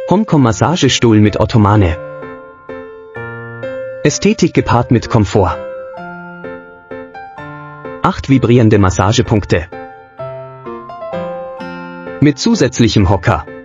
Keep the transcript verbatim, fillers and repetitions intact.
Homecom-Massagestuhl mit Ottomane. Ästhetik gepaart mit Komfort. acht vibrierende Massagepunkte. Mit zusätzlichem Hocker.